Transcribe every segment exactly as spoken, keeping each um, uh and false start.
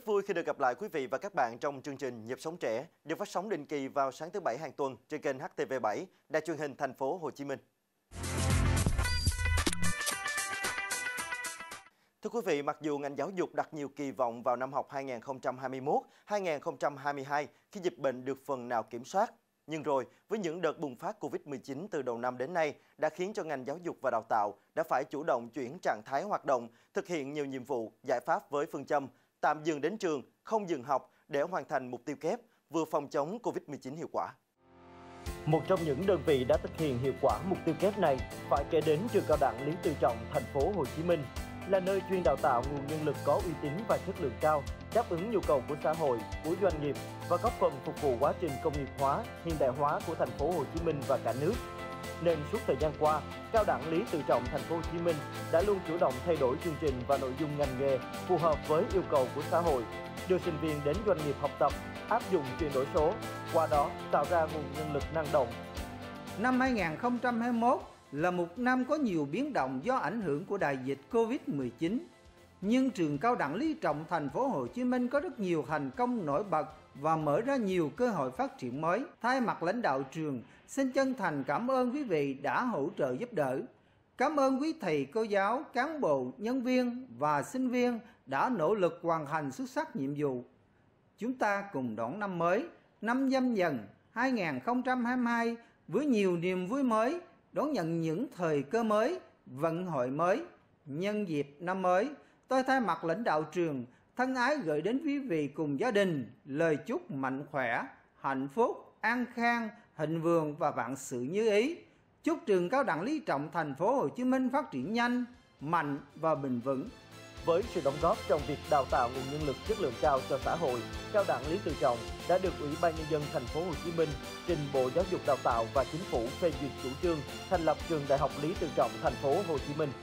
Rất vui khi được gặp lại quý vị và các bạn trong chương trình Nhịp sống trẻ được phát sóng định kỳ vào sáng thứ Bảy hàng tuần trên kênh H T V bảy, Đài truyền hình Thành phố Hồ Chí Minh. Thưa quý vị, mặc dù ngành giáo dục đặt nhiều kỳ vọng vào năm học hai nghìn không trăm hai mươi mốt hai nghìn không trăm hai mươi hai khi dịch bệnh được phần nào kiểm soát, nhưng rồi với những đợt bùng phát Covid mười chín từ đầu năm đến nay đã khiến cho ngành giáo dục và đào tạo đã phải chủ động chuyển trạng thái hoạt động, thực hiện nhiều nhiệm vụ, giải pháp với phương châm tạm dừng đến trường, không dừng học để hoàn thành mục tiêu kép vừa phòng chống Covid mười chín hiệu quả. Một trong những đơn vị đã thực hiện hiệu quả mục tiêu kép này phải kể đến trường cao đẳng Lý Tự Trọng, Thành phố Hồ Chí Minh, là nơi chuyên đào tạo nguồn nhân lực có uy tín và chất lượng cao, đáp ứng nhu cầu của xã hội, của doanh nghiệp và góp phần phục vụ quá trình công nghiệp hóa, hiện đại hóa của Thành phố Hồ Chí Minh và cả nước. Nên suốt thời gian qua, Cao đẳng Lý Tự Trọng Thành phố Hồ Chí Minh đã luôn chủ động thay đổi chương trình và nội dung ngành nghề phù hợp với yêu cầu của xã hội, đưa sinh viên đến doanh nghiệp học tập, áp dụng chuyển đổi số, qua đó tạo ra nguồn nhân lực năng động. Năm hai nghìn không trăm hai mươi mốt là một năm có nhiều biến động do ảnh hưởng của đại dịch Covid mười chín. Nhưng trường Cao đẳng Lý Trọng Thành phố Hồ Chí Minh có rất nhiều thành công nổi bật và mở ra nhiều cơ hội phát triển mới. Thay mặt lãnh đạo trường, xin chân thành cảm ơn quý vị đã hỗ trợ giúp đỡ. Cảm ơn quý thầy, cô giáo, cán bộ, nhân viên và sinh viên đã nỗ lực hoàn thành xuất sắc nhiệm vụ. Chúng ta cùng đón năm mới, năm Nhâm Dần hai nghìn không trăm hai mươi hai với nhiều niềm vui mới, đón nhận những thời cơ mới, vận hội mới. Nhân dịp năm mới, tôi thay mặt lãnh đạo trường thân ái gửi đến quý vị cùng gia đình lời chúc mạnh khỏe, hạnh phúc, an khang, thịnh vượng và vạn sự như ý. Chúc trường Cao đẳng Lý Trọng Thành phố Hồ Chí Minh phát triển nhanh, mạnh và bền vững. Với sự đóng góp trong việc đào tạo nguồn nhân lực chất lượng cao cho xã hội, Cao đẳng Lý Tự Trọng đã được Ủy ban Nhân dân Thành phố Hồ Chí Minh trình Bộ Giáo dục Đào tạo và Chính phủ phê duyệt chủ trương thành lập trường Đại học Lý Tự Trọng Thành phố Hồ Chí Minh.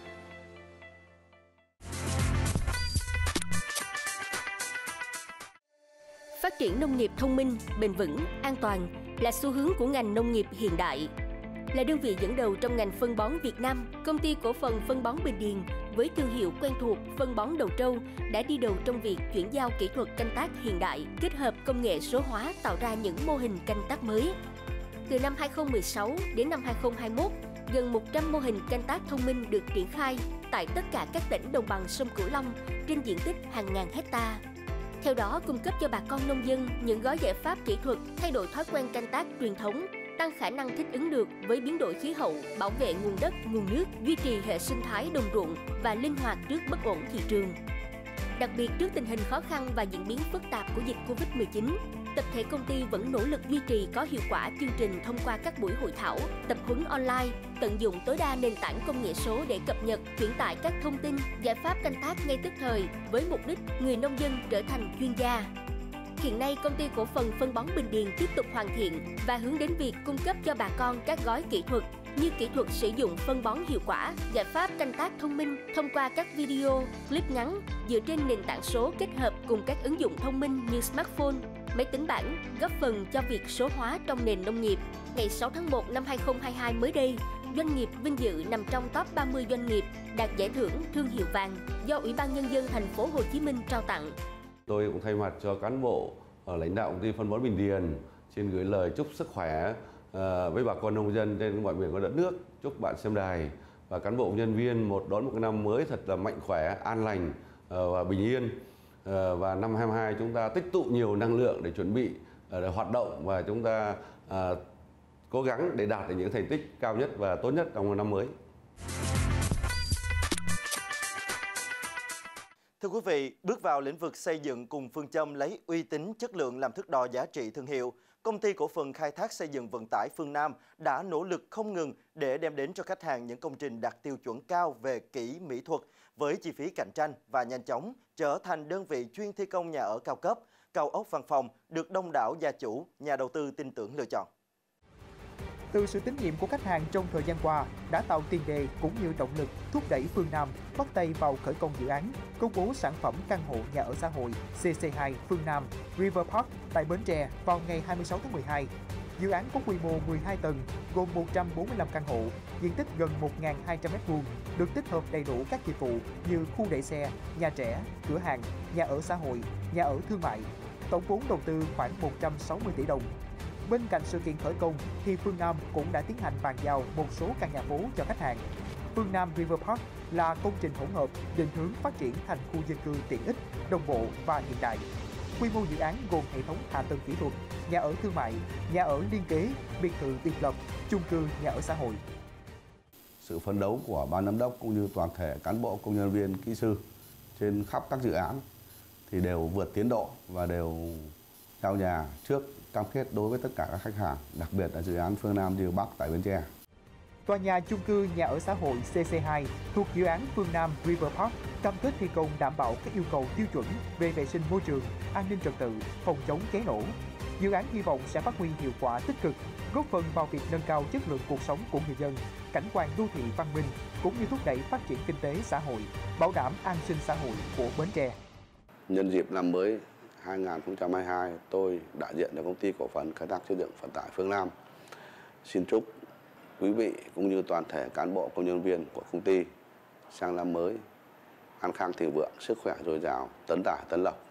Phát triển nông nghiệp thông minh, bền vững, an toàn là xu hướng của ngành nông nghiệp hiện đại. Là đơn vị dẫn đầu trong ngành phân bón Việt Nam, Công ty Cổ phần Phân bón Bình Điền với thương hiệu quen thuộc phân bón Đầu Trâu đã đi đầu trong việc chuyển giao kỹ thuật canh tác hiện đại, kết hợp công nghệ số hóa tạo ra những mô hình canh tác mới. Từ năm hai nghìn không trăm mười sáu đến năm hai nghìn không trăm hai mươi mốt, gần một trăm mô hình canh tác thông minh được triển khai tại tất cả các tỉnh đồng bằng sông Cửu Long trên diện tích hàng ngàn hecta. Theo đó, cung cấp cho bà con nông dân những gói giải pháp kỹ thuật thay đổi thói quen canh tác truyền thống, tăng khả năng thích ứng được với biến đổi khí hậu, bảo vệ nguồn đất, nguồn nước, duy trì hệ sinh thái đồng ruộng và linh hoạt trước bất ổn thị trường. Đặc biệt trước tình hình khó khăn và diễn biến phức tạp của dịch Covid mười chín, tập thể công ty vẫn nỗ lực duy trì có hiệu quả chương trình thông qua các buổi hội thảo, tập huấn online, tận dụng tối đa nền tảng công nghệ số để cập nhật, truyền tải các thông tin, giải pháp canh tác ngay tức thời với mục đích người nông dân trở thành chuyên gia. Hiện nay, Công ty Cổ phần Phân bón Bình Điền tiếp tục hoàn thiện và hướng đến việc cung cấp cho bà con các gói kỹ thuật như kỹ thuật sử dụng phân bón hiệu quả, giải pháp canh tác thông minh thông qua các video, clip ngắn dựa trên nền tảng số kết hợp cùng các ứng dụng thông minh như smartphone, máy tính bảng, góp phần cho việc số hóa trong nền nông nghiệp. Ngày sáu tháng một năm hai nghìn không trăm hai mươi hai mới đây, doanh nghiệp vinh dự nằm trong top ba mươi doanh nghiệp đạt giải thưởng thương hiệu vàng do Ủy ban Nhân dân Thành phố Hồ Chí Minh trao tặng. Tôi cũng thay mặt cho cán bộ ở lãnh đạo công ty phân bón Bình Điền xin gửi lời chúc sức khỏe với bà con nông dân trên mọi miền của đất nước. Chúc bạn xem đài và cán bộ nhân viên một đón một cái năm mới thật là mạnh khỏe, an lành và bình yên. Và năm hai nghìn không trăm hai mươi hai chúng ta tích tụ nhiều năng lượng để chuẩn bị để hoạt động và chúng ta cố gắng để đạt được những thành tích cao nhất và tốt nhất trong năm mới. Thưa quý vị, bước vào lĩnh vực xây dựng cùng phương châm lấy uy tín chất lượng làm thước đo giá trị thương hiệu, Công ty Cổ phần Khai thác Xây dựng Vận tải Phương Nam đã nỗ lực không ngừng để đem đến cho khách hàng những công trình đạt tiêu chuẩn cao về kỹ mỹ thuật với chi phí cạnh tranh và nhanh chóng trở thành đơn vị chuyên thi công nhà ở cao cấp, cao ốc văn phòng được đông đảo gia chủ, nhà đầu tư tin tưởng lựa chọn. Từ sự tín nhiệm của khách hàng trong thời gian qua đã tạo tiền đề cũng như động lực thúc đẩy Phương Nam bắt tay vào khởi công dự án công bố sản phẩm căn hộ nhà ở xã hội C C hai Phương Nam River Park tại Bến Tre vào ngày hai mươi sáu tháng mười hai. Dự án có quy mô mười hai tầng, gồm một trăm bốn mươi lăm căn hộ, diện tích gần một nghìn hai trăm mét vuông, được tích hợp đầy đủ các dịch vụ như khu để xe, nhà trẻ, cửa hàng, nhà ở xã hội, nhà ở thương mại. Tổng vốn đầu tư khoảng một trăm sáu mươi tỷ đồng. Bên cạnh sự kiện khởi công thì Phương Nam cũng đã tiến hành bàn giao một số căn nhà phố cho khách hàng. Phương Nam River Park là công trình hỗn hợp định hướng phát triển thành khu dân cư tiện ích, đồng bộ và hiện đại. Quy mô dự án gồm hệ thống hạ tầng kỹ thuật, nhà ở thương mại, nhà ở liên kế, biệt thự biệt lập, chung cư nhà ở xã hội. Sự phấn đấu của ban giám đốc cũng như toàn thể cán bộ công nhân viên kỹ sư trên khắp các dự án thì đều vượt tiến độ và đều giao nhà trước cam kết đối với tất cả các khách hàng, đặc biệt là dự án Phương Nam River Park tại Bến Tre. Tòa nhà chung cư nhà ở xã hội C C hai thuộc dự án Phương Nam River Park cam kết thi công đảm bảo các yêu cầu tiêu chuẩn về vệ sinh môi trường, an ninh trật tự, phòng chống cháy nổ. Dự án hy vọng sẽ phát huy hiệu quả tích cực, góp phần vào việc nâng cao chất lượng cuộc sống của người dân, cảnh quan đô thị văn minh cũng như thúc đẩy phát triển kinh tế xã hội, bảo đảm an sinh xã hội của Bến Tre. Nhân dịp năm mới hai nghìn không trăm hai mươi hai, tôi đại diện cho công ty cổ phần khai thác xây dựng vận tải Phương Nam xin chúc quý vị cũng như toàn thể cán bộ công nhân viên của công ty sang năm mới an khang thịnh vượng, sức khỏe dồi dào, tấn tài tấn lộc.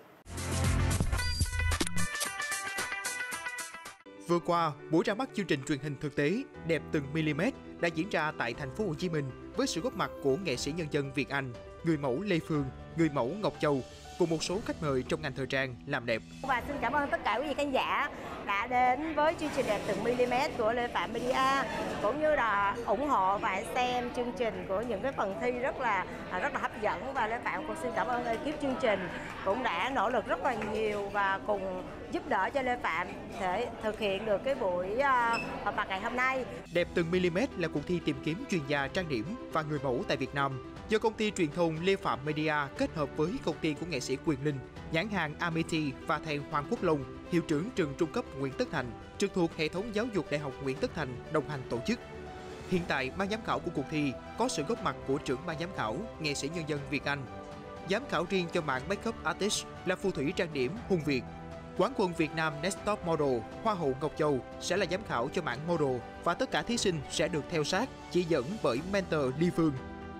Vừa qua, buổi ra mắt chương trình truyền hình thực tế Đẹp từng mm đã diễn ra tại thành phố Hồ Chí Minh với sự góp mặt của nghệ sĩ nhân dân Việt Anh, người mẫu Lê Phương, người mẫu Ngọc Châu cùng một số khách mời trong ngành thời trang làm đẹp. Và xin cảm ơn tất cả quý vị khán giả đã đến với chương trình Đẹp từng mm của Lê Phạm Media, cũng như là ủng hộ và xem chương trình của những cái phần thi rất là rất là hấp dẫn. Và Lê Phạm cũng xin cảm ơn ekip chương trình cũng đã nỗ lực rất là nhiều và cùng giúp đỡ cho Lê Phạm để thực hiện được cái buổi họp mặt ngày hôm nay. Đẹp từng mm là cuộc thi tìm kiếm chuyên gia trang điểm và người mẫu tại Việt Nam do công ty truyền thông Lê Phạm Media kết hợp với công ty của nghệ sĩ Quyền Linh, nhãn hàng Amity và thầy Hoàng Quốc Long, hiệu trưởng trường trung cấp Nguyễn Tất Thành, trực thuộc hệ thống giáo dục Đại học Nguyễn Tất Thành đồng hành tổ chức. Hiện tại, ban giám khảo của cuộc thi có sự góp mặt của trưởng ban giám khảo, nghệ sĩ nhân dân Việt Anh. Giám khảo riêng cho mảng Makeup Artist là phù thủy trang điểm Hùng Việt. Quán quân Việt Nam Next Top Model, Hoa hậu Ngọc Châu sẽ là giám khảo cho mảng model và tất cả thí sinh sẽ được theo sát, chỉ dẫn bởi mentor Ly Phương.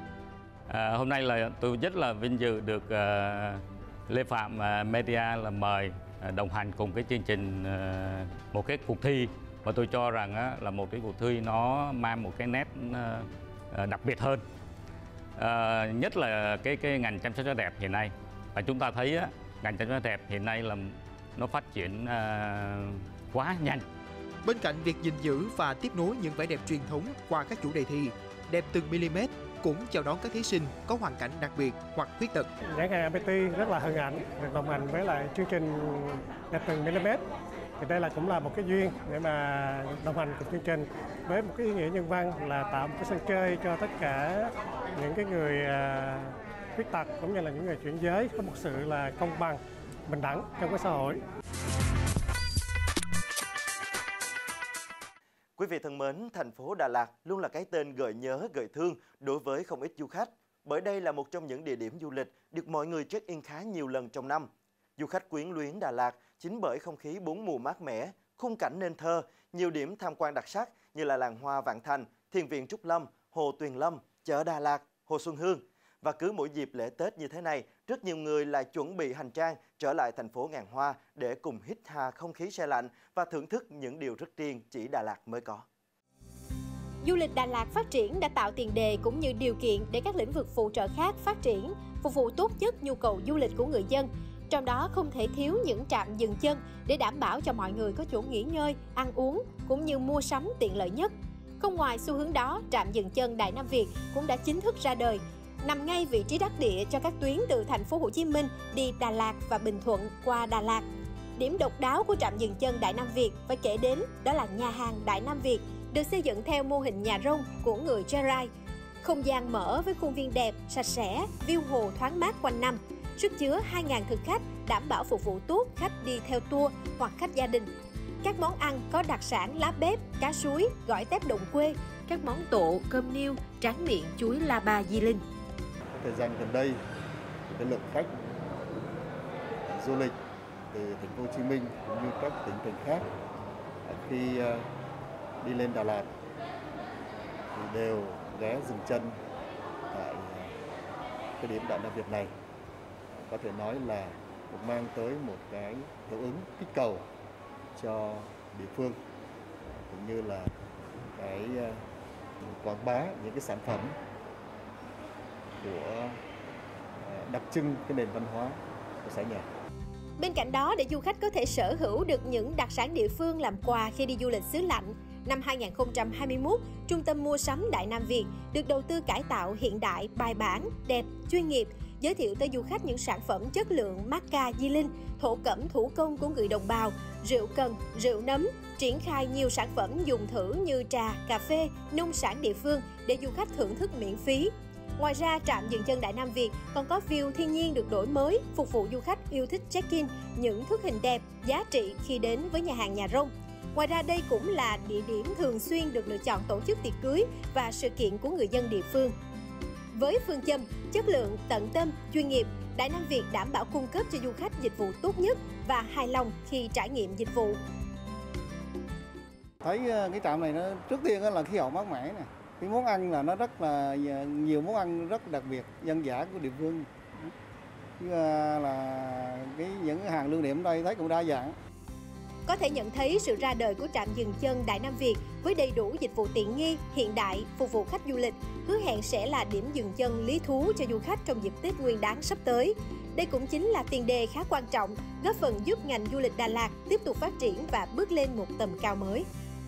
À, hôm nay là tôi rất là vinh dự được uh, Lê Phạm uh, Media là mời uh, đồng hành cùng cái chương trình uh, một cái cuộc thi mà tôi cho rằng uh, là một cái cuộc thi nó mang một cái nét uh, uh, đặc biệt hơn, uh, nhất là cái cái ngành chăm sóc da đẹp hiện nay. Và chúng ta thấy uh, ngành chăm sóc da đẹp hiện nay là nó phát triển uh, quá nhanh. Bên cạnh việc gìn giữ và tiếp nối những vẻ đẹp truyền thống qua các chủ đề thi, Đẹp từng mm cũng chào đón các thí sinh có hoàn cảnh đặc biệt hoặc khuyết tật. Nhãn hàng Amity rất là hân hạnh được đồng hành với lại chương trình Đẹp từng mm. Thì đây là cũng là một cái duyên để mà đồng hành cùng chương trình với một cái ý nghĩa nhân văn là tạo một cái sân chơi cho tất cả những cái người khuyết tật cũng như là những người chuyển giới có một sự là công bằng, bình đẳng trong cái xã hội. Quý vị thân mến, thành phố Đà Lạt luôn là cái tên gợi nhớ, gợi thương đối với không ít du khách. Bởi đây là một trong những địa điểm du lịch được mọi người check-in khá nhiều lần trong năm. Du khách quyến luyến Đà Lạt chính bởi không khí bốn mùa mát mẻ, khung cảnh nên thơ, nhiều điểm tham quan đặc sắc như là làng hoa Vạn Thành, thiền viện Trúc Lâm, hồ Tuyền Lâm, chợ Đà Lạt, hồ Xuân Hương. Và cứ mỗi dịp lễ Tết như thế này, rất nhiều người lại chuẩn bị hành trang trở lại thành phố ngàn hoa để cùng hít hà không khí se lạnh và thưởng thức những điều rất riêng chỉ Đà Lạt mới có. Du lịch Đà Lạt phát triển đã tạo tiền đề cũng như điều kiện để các lĩnh vực phụ trợ khác phát triển, phục vụ tốt nhất nhu cầu du lịch của người dân. Trong đó không thể thiếu những trạm dừng chân để đảm bảo cho mọi người có chỗ nghỉ ngơi, ăn uống cũng như mua sắm tiện lợi nhất. Không ngoài xu hướng đó, trạm dừng chân Đại Nam Việt cũng đã chính thức ra đời, nằm ngay vị trí đắc địa cho các tuyến từ thành phố Hồ Chí Minh đi Đà Lạt và Bình Thuận qua Đà Lạt. Điểm độc đáo của trạm dừng chân Đại Nam Việt phải kể đến đó là nhà hàng Đại Nam Việt, được xây dựng theo mô hình nhà rông của người Cherai. Không gian mở với khuôn viên đẹp, sạch sẽ, view hồ thoáng mát quanh năm, sức chứa hai nghìn thực khách, đảm bảo phục vụ tốt khách đi theo tour hoặc khách gia đình. Các món ăn có đặc sản lá bếp, cá suối, gỏi tép đồng quê, các món tộ, cơm niêu, tráng miệng, chuối La Ba Di Linh. Thời gian gần đây, cái lượng khách du lịch từ thành phố Hồ Chí Minh cũng như các tỉnh thành khác khi đi lên Đà Lạt thì đều ghé dừng chân tại cái điểm Đại Nam Việt này. Có thể nói là cũng mang tới một cái hiệu ứng kích cầu cho địa phương, cũng như là cái quảng bá những cái sản phẩm của đặc trưng cái nền văn hóa của xã nhà. Bên cạnh đó, để du khách có thể sở hữu được những đặc sản địa phương làm quà khi đi du lịch xứ lạnh, năm hai nghìn không trăm hai mươi mốt, Trung tâm Mua sắm Đại Nam Việt được đầu tư cải tạo hiện đại, bài bản, đẹp, chuyên nghiệp, giới thiệu tới du khách những sản phẩm chất lượng mác ca Di Linh, thổ cẩm thủ công của người đồng bào, rượu cần, rượu nấm, triển khai nhiều sản phẩm dùng thử như trà, cà phê, nông sản địa phương để du khách thưởng thức miễn phí. Ngoài ra, trạm dừng chân Đại Nam Việt còn có view thiên nhiên được đổi mới, phục vụ du khách yêu thích check-in những thước hình đẹp, giá trị khi đến với nhà hàng Nhà Rông. Ngoài ra, đây cũng là địa điểm thường xuyên được lựa chọn tổ chức tiệc cưới và sự kiện của người dân địa phương. Với phương châm chất lượng, tận tâm, chuyên nghiệp, Đại Nam Việt đảm bảo cung cấp cho du khách dịch vụ tốt nhất và hài lòng khi trải nghiệm dịch vụ. Thấy cái trạm này nó trước tiên là khí hậu mát mẻ này. Cái món ăn là nó rất là nhiều món ăn rất đặc biệt, dân dã của địa phương. Là cái những hàng lưu niệm đây thấy cũng đa dạng. Có thể nhận thấy sự ra đời của trạm dừng chân Đại Nam Việt với đầy đủ dịch vụ tiện nghi, hiện đại, phục vụ khách du lịch, hứa hẹn sẽ là điểm dừng chân lý thú cho du khách trong dịp Tết Nguyên đán sắp tới. Đây cũng chính là tiền đề khá quan trọng, góp phần giúp ngành du lịch Đà Lạt tiếp tục phát triển và bước lên một tầm cao mới.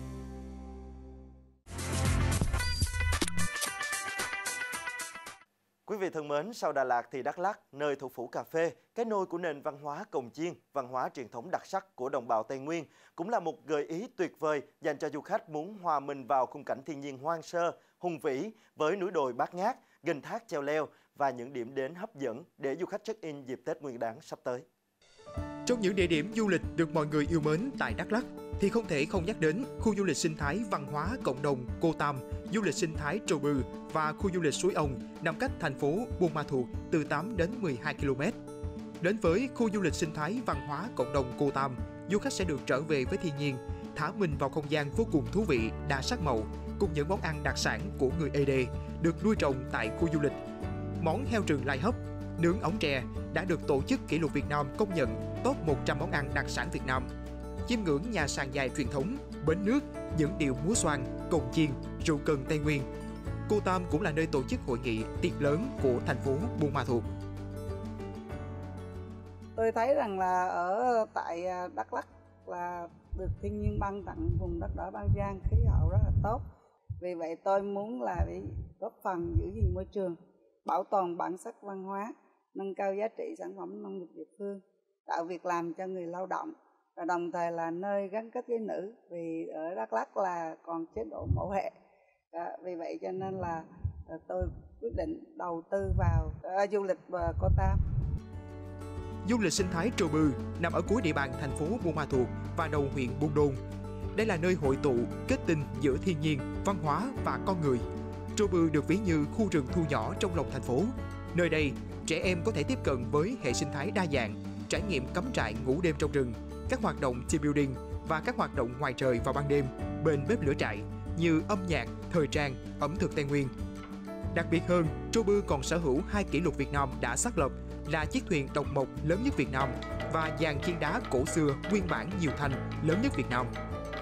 Quý vị thân mến, sau Đà Lạt thì Đắk Lắk, nơi thủ phủ cà phê, cái nôi của nền văn hóa cồng chiêng, văn hóa truyền thống đặc sắc của đồng bào Tây Nguyên, cũng là một gợi ý tuyệt vời dành cho du khách muốn hòa mình vào khung cảnh thiên nhiên hoang sơ, hùng vĩ với núi đồi bát ngát, ghềnh thác treo leo và những điểm đến hấp dẫn để du khách check-in dịp Tết Nguyên đán sắp tới. Trong những địa điểm du lịch được mọi người yêu mến tại Đắk Lắk thì không thể không nhắc đến khu du lịch sinh thái văn hóa cộng đồng Cô Tam, du lịch sinh thái Trầu Bư và khu du lịch Suối Ông nằm cách thành phố Buôn Ma Thuột từ tám đến mười hai ki lô mét. Đến với khu du lịch sinh thái văn hóa cộng đồng Cô Tam, du khách sẽ được trở về với thiên nhiên, thả mình vào không gian vô cùng thú vị, đa sắc màu cùng những món ăn đặc sản của người Ê Đê được nuôi trồng tại khu du lịch. Món heo rừng lai hấp, nướng ống tre đã được Tổ chức Kỷ lục Việt Nam công nhận top một trăm món ăn đặc sản Việt Nam. Chiêm ngưỡng nhà sàn dài truyền thống, bến nước, những điệu múa xoan, cồng chiêng, rượu cần Tây Nguyên. Cô Tam cũng là nơi tổ chức hội nghị tiệc lớn của thành phố Buôn Ma Thuột. Tôi thấy rằng là ở tại Đắk Lắk là được thiên nhiên ban tặng vùng đất đỏ Ban Giang, khí hậu rất là tốt. Vì vậy tôi muốn là để góp phần giữ gìn môi trường, bảo tồn bản sắc văn hóa, nâng cao giá trị sản phẩm nông nghiệp địa phương, tạo việc làm cho người lao động, và đồng thời là nơi gắn kết với nữ, vì ở Đắk Lắk là còn chế độ mẫu hệ. À, vì vậy cho nên là tôi quyết định đầu tư vào uh, du lịch uh, Cô Tam. Du lịch sinh thái Trầu Bư nằm ở cuối địa bàn thành phố Buôn Ma Thuột và đầu huyện Buôn Đôn. Đây là nơi hội tụ kết tinh giữa thiên nhiên, văn hóa và con người. Trầu Bư được ví như khu rừng thu nhỏ trong lòng thành phố. Nơi đây, trẻ em có thể tiếp cận với hệ sinh thái đa dạng, trải nghiệm cắm trại ngủ đêm trong rừng, các hoạt động team building và các hoạt động ngoài trời vào ban đêm bên bếp lửa trại như âm nhạc, thời trang, ẩm thực Tây Nguyên. Đặc biệt hơn, Trầu Bư còn sở hữu hai kỷ lục Việt Nam đã xác lập là chiếc thuyền độc mộc lớn nhất Việt Nam và dàn chiên đá cổ xưa nguyên bản nhiều thanh lớn nhất Việt Nam.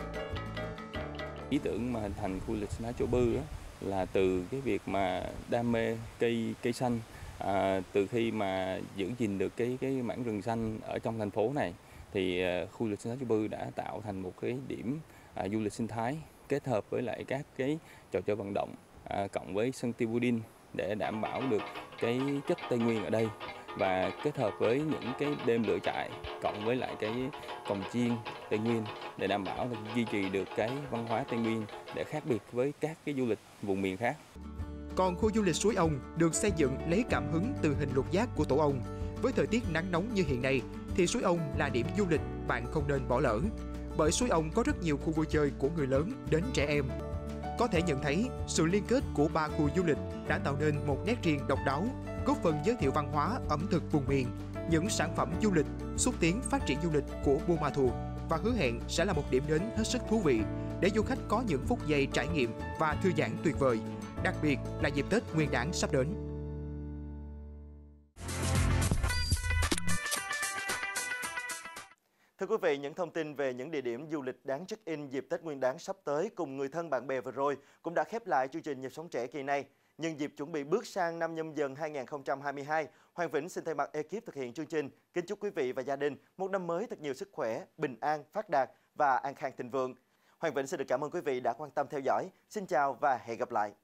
Ý tưởng mà hình thành khu du lịch sinh thái Trầu Bư là từ cái việc mà đam mê cây cây xanh, à, từ khi mà giữ gìn được cái cái mảng rừng xanh ở trong thành phố này thì uh, khu du lịch sinh thái Trầu Bư đã tạo thành một cái điểm uh, du lịch sinh thái kết hợp với lại các cái trò chơi vận động uh, cộng với sân team building để đảm bảo được cái chất Tây Nguyên ở đây, và kết hợp với những cái đêm lửa trại cộng với lại cái cồng chiêng Tây Nguyên để đảm bảo là duy trì được cái văn hóa Tây Nguyên để khác biệt với các cái du lịch vùng miền khác. Còn khu du lịch Suối Ông được xây dựng lấy cảm hứng từ hình lục giác của tổ ong. Với thời tiết nắng nóng như hiện nay thì Suối Ông là điểm du lịch bạn không nên bỏ lỡ. Bởi Suối Ông có rất nhiều khu vui chơi của người lớn đến trẻ em. Có thể nhận thấy sự liên kết của ba khu du lịch đã tạo nên một nét riêng độc đáo, góp phần giới thiệu văn hóa ẩm thực vùng miền, những sản phẩm du lịch, xúc tiến phát triển du lịch của Buôn Ma Thuột và hứa hẹn sẽ là một điểm đến hết sức thú vị để du khách có những phút giây trải nghiệm và thư giãn tuyệt vời, đặc biệt là dịp Tết Nguyên đán sắp đến. Thưa quý vị, những thông tin về những địa điểm du lịch đáng check-in dịp Tết Nguyên đán sắp tới cùng người thân bạn bè vừa rồi cũng đã khép lại chương trình Nhịp sống trẻ kỳ này. Nhân dịp chuẩn bị bước sang năm Nhâm Dần hai nghìn không trăm hai mươi hai, Hoàng Vĩnh xin thay mặt ekip thực hiện chương trình kính chúc quý vị và gia đình một năm mới thật nhiều sức khỏe, bình an, phát đạt và an khang thịnh vượng. Hoàng Vĩnh xin được cảm ơn quý vị đã quan tâm theo dõi. Xin chào và hẹn gặp lại.